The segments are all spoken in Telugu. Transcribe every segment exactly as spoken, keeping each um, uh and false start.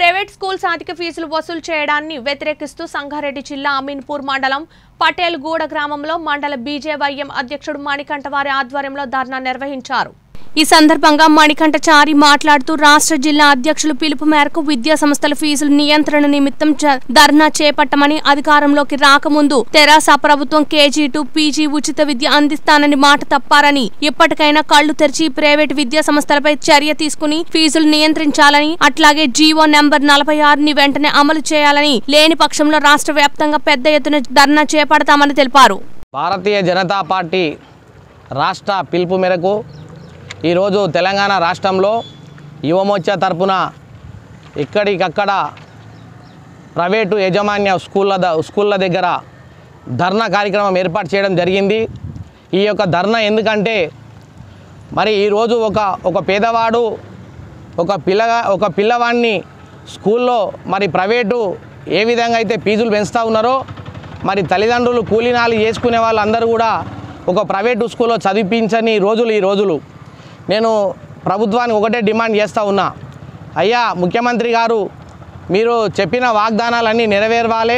ప్రైవేట్ స్కూల్స్ అధిక ఫీజులు వసూలు చేయడాన్ని వ్యతిరేకిస్తూ సంగారెడ్డి జిల్లా అమీన్పూర్ మండలం పటేల్ గూడ గ్రామంలో మండల బీజేవైఎం అధ్యక్షుడు మణికంఠ వారి ఆధ్వర్యంలో ధర్నా నిర్వహించారు। ఈ సందర్భంగా మణికంఠ చారి మాట్లాడుతూ రాష్ట్ర జిల్లా అధ్యక్షులు పిలుపు మేరకు విద్యా సంస్థల ఫీజుల నియంత్రణ నిమిత్తం ధర్నా చేపట్టమని, అధికారంలోకి రాకముందు తెరాస ప్రభుత్వం కేజీ టు పీజీ ఉచిత విద్య అందిస్తానని మాట తప్పారని, ఇప్పటికైనా కళ్లు తెరిచి ప్రైవేటు విద్యా సంస్థలపై చర్య తీసుకుని ఫీజులు నియంత్రించాలని, అట్లాగే జీవో నెంబర్ నలభై ఆరుని వెంటనే అమలు చేయాలని, లేని పక్షంలో రాష్ట్ర వ్యాప్తంగా పెద్ద ఎత్తున ధర్నా చేపడతామని తెలిపారు। భారతీయ జనతా పార్టీ రాష్ట్ర పిలుపు మేరకు ఈరోజు తెలంగాణ రాష్ట్రంలో యువమోర్చా తరపున ఇక్కడికక్కడ ప్రైవేటు యాజమాన్య స్కూళ్ళ స్కూళ్ళ దగ్గర ధర్నా కార్యక్రమం ఏర్పాటు చేయడం జరిగింది। ఈ యొక్క ధర్నా ఎందుకంటే మరి ఈరోజు ఒక ఒక పేదవాడు ఒక పిల్లగా ఒక పిల్లవాడిని స్కూల్లో మరి ప్రైవేటు ఏ విధంగా అయితే ఫీజులు పెంచుతూ ఉన్నారో, మరి తల్లిదండ్రులు కూలీనాలు చేసుకునే వాళ్ళందరూ కూడా ఒక ప్రైవేటు స్కూల్లో చదివించని రోజులు ఈ రోజులు। నేను ప్రభుత్వానికి ఒకటే డిమాండ్ చేస్తూ ఉన్నా, అయ్యా ముఖ్యమంత్రి గారు, మీరు చెప్పిన వాగ్దానాలన్నీ నెరవేర్వాలి।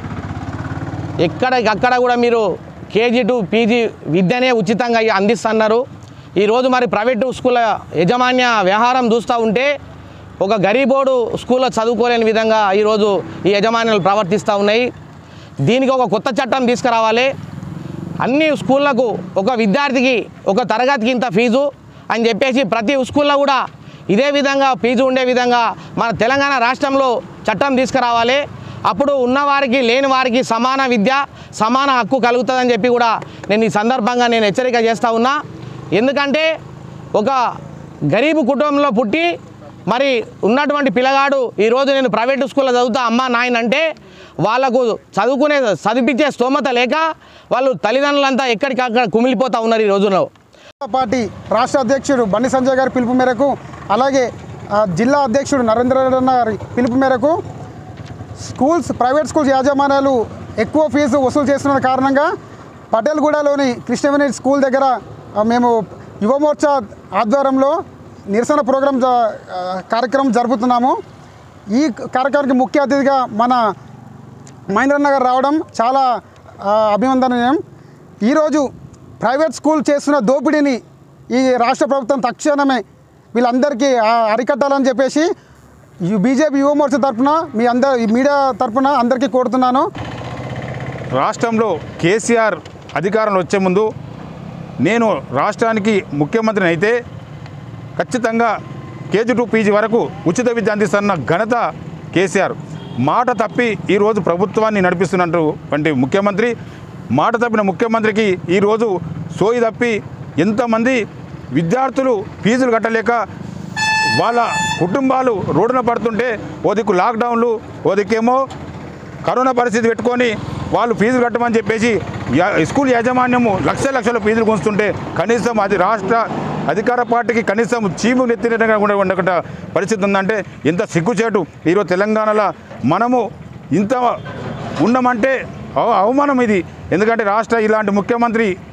ఎక్కడికక్కడ కూడా మీరు కేజీ టు పీజీ విద్యనే ఉచితంగా అందిస్తున్నారు। ఈరోజు మరి ప్రైవేటు స్కూళ్ళ యాజమాన్య వ్యవహారం చూస్తూ ఉంటే ఒక గరీబోడు స్కూల్లో చదువుకోలేని విధంగా ఈరోజు ఈ యాజమాన్యాలు ప్రవర్తిస్తూ ఉన్నాయి। దీనికి ఒక కొత్త చట్టం తీసుకురావాలి। అన్ని స్కూళ్ళకు ఒక విద్యార్థికి ఒక తరగతికి ఇంత ఫీజు అని చెప్పేసి ప్రతి స్కూల్లో కూడా ఇదే విధంగా ఫీజు ఉండే విధంగా మన తెలంగాణ రాష్ట్రంలో చట్టం తీసుకురావాలి। అప్పుడు ఉన్నవారికి లేని వారికి సమాన విద్య సమాన హక్కు కలుగుతుందని చెప్పి కూడా నేను ఈ సందర్భంగా నేను హెచ్చరిక చేస్తూ ఉన్నా। ఎందుకంటే ఒక గరీబు కుటుంబంలో పుట్టి మరి ఉన్నటువంటి పిల్లగాడు ఈరోజు నేను ప్రైవేటు స్కూల్లో చదువుతా అమ్మ నాయన అంటే వాళ్ళకు చదువుకునే చదివించే స్తోమత లేక వాళ్ళు తల్లిదండ్రులంతా ఎక్కడికక్కడ కుమిలిపోతూ ఉన్నారు ఈ రోజులో। పార్టీ రాష్ట్ర అధ్యక్షుడు బండి సంజయ్ గారి పిలుపు మేరకు, అలాగే జిల్లా అధ్యక్షుడు నరేంద్ర రెడ్డి గారి పిలుపు మేరకు స్కూల్స్ ప్రైవేట్ స్కూల్స్ యాజమాన్యాలు ఎక్కువ ఫీజు వసూలు చేస్తున్న కారణంగా పటేల్గూడలోని కృష్ణవేణి స్కూల్ దగ్గర మేము యువమోర్చా ఆధ్వర్యంలో నిరసన ప్రోగ్రాం కార్యక్రమం జరుపుతున్నాము। ఈ కార్యక్రమానికి ముఖ్య అతిథిగా మన మహేంద్రన్న గారు రావడం చాలా అభినందనీయం। ఈరోజు ప్రైవేట్ స్కూల్ చేస్తున్న దోపిడీని ఈ రాష్ట్ర ప్రభుత్వం తక్షణమే వీళ్ళందరికీ అరికట్టాలని చెప్పేసి బీజేపీ యువమోర్చా తరఫున మీ అందరి మీడియా తరఫున అందరికీ కోరుతున్నాను। రాష్ట్రంలో కేసీఆర్ అధికారంలో వచ్చే ముందు నేను రాష్ట్రానికి ముఖ్యమంత్రిని అయితే ఖచ్చితంగా కేజీ టు పీజీ వరకు ఉచిత విద్య అందిస్తున్న ఘనత కేసీఆర్। మాట తప్పి ఈరోజు ప్రభుత్వాన్ని నడిపిస్తున్నటువంటి ముఖ్యమంత్రి, మాట తప్పిన ముఖ్యమంత్రికి ఈరోజు సోయి తప్పి ఎంతమంది విద్యార్థులు ఫీజులు కట్టలేక వాళ్ళ కుటుంబాలు రోడ్డున పడుతుంటే, ఓ దిక్కు లాక్డౌన్లు, ఓ దిక్కేమో కరోనా పరిస్థితి పెట్టుకొని వాళ్ళు ఫీజులు కట్టమని చెప్పేసి స్కూల్ యాజమాన్యము లక్ష లక్షల ఫీజులు గుంచుతుంటే కనీసం అది రాష్ట్ర అధికార పార్టీకి కనీసం చీము నెత్తినట్టుగా ఉండకుండా పరిస్థితి ఉందంటే ఎంత సిగ్గుచేటు। ఈరోజు తెలంగాణలో మనము ఇంత ఉన్నామంటే అవమానం ఇది। ఎందుకంటే రాష్ట్ర ఇలాంటి ముఖ్యమంత్రి